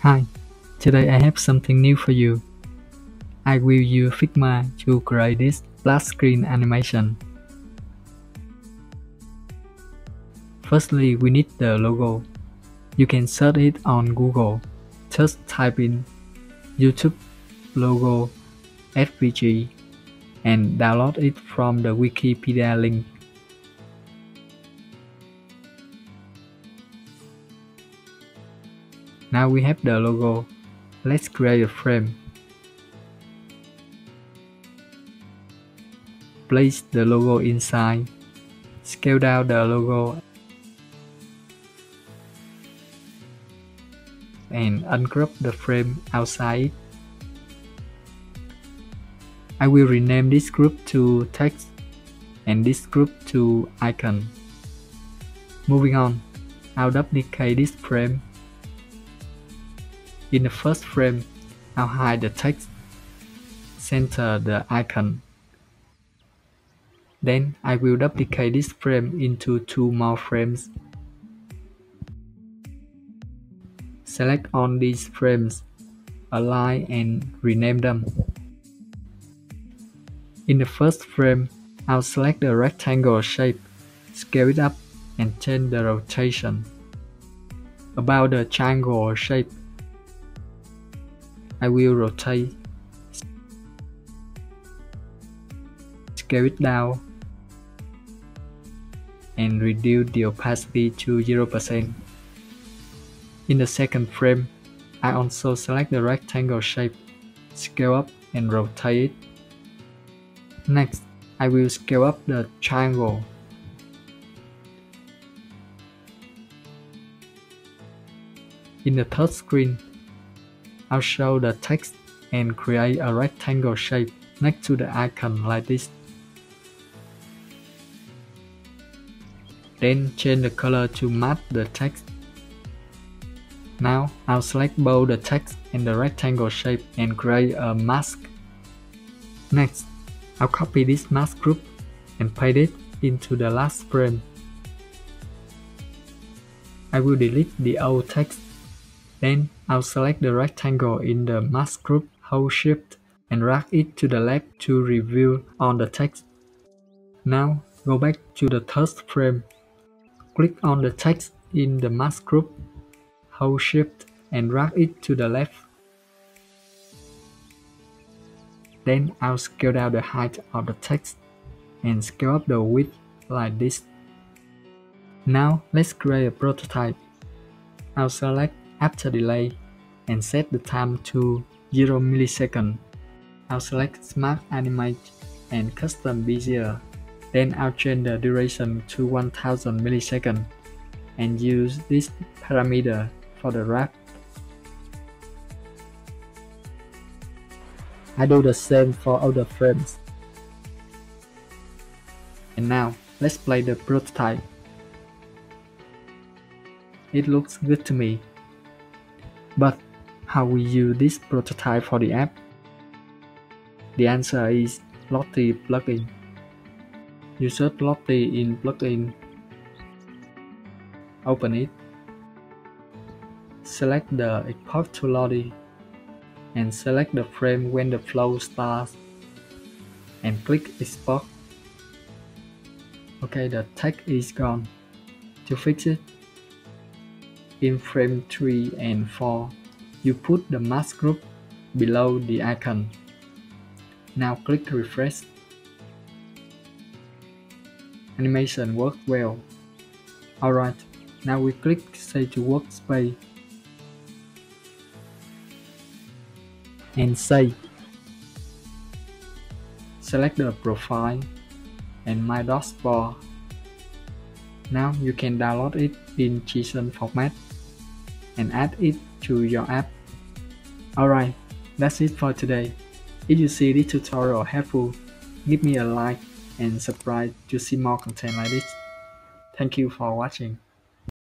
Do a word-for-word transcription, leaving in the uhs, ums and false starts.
Hi, today I have something new for you. I will use Figma to create this flat screen animation. Firstly, we need the logo. You can search it on Google. Just type in YouTube logo S V G and download it from the Wikipedia link. Now we have the logo. Let's create a frame. Place the logo inside. Scale down the logo and uncrop the frame outside. I will rename this group to text and this group to icon. Moving on, I'll duplicate this frame. In the first frame, I'll hide the text, center the icon. Then I will duplicate this frame into two more frames. Select on these frames, align and rename them. In the first frame, I'll select the rectangle shape, scale it up and change the rotation. About the triangle shape, I will rotate, scale it down, and reduce the opacity to zero percent. In the second frame, I also select the rectangle shape, scale up and rotate it. Next, I will scale up the triangle. In the third screen, I'll show the text and create a rectangle shape next to the icon like this. Then change the color to match the text. Now I'll select both the text and the rectangle shape and create a mask. Next, I'll copy this mask group and paste it into the last frame. I will delete the old text. Then I'll select the rectangle in the mask group, hold Shift and drag it to the left to reveal on the text. Now go back to the third frame. Click on the text in the mask group, hold Shift and drag it to the left. Then I'll scale down the height of the text and scale up the width like this. Now let's create a prototype. I'll select After Delay and set the time to zero milliseconds. I'll select Smart Animate and Custom Bezier. Then I'll change the duration to one thousand milliseconds and use this parameter for the wrap. I do the same for other frames. And now, let's play the prototype. It looks good to me. But how we use this prototype for the app? The answer is Lottie plugin. You search Lottie in plugin. Open it. Select the Export to Lottie and select the frame when the flow starts and click Export. Okay, the text is gone. To fix it, in frame three and four, you put the mask group below the icon. Now click refresh. Animation works well. Alright, now we click Save to Workspace and save. Select the profile and My Dashboard. Now you can download it in JSON format and add it to your app. Alright, that's it for today. If you see this tutorial helpful, give me a like and subscribe to see more content like this. Thank you for watching.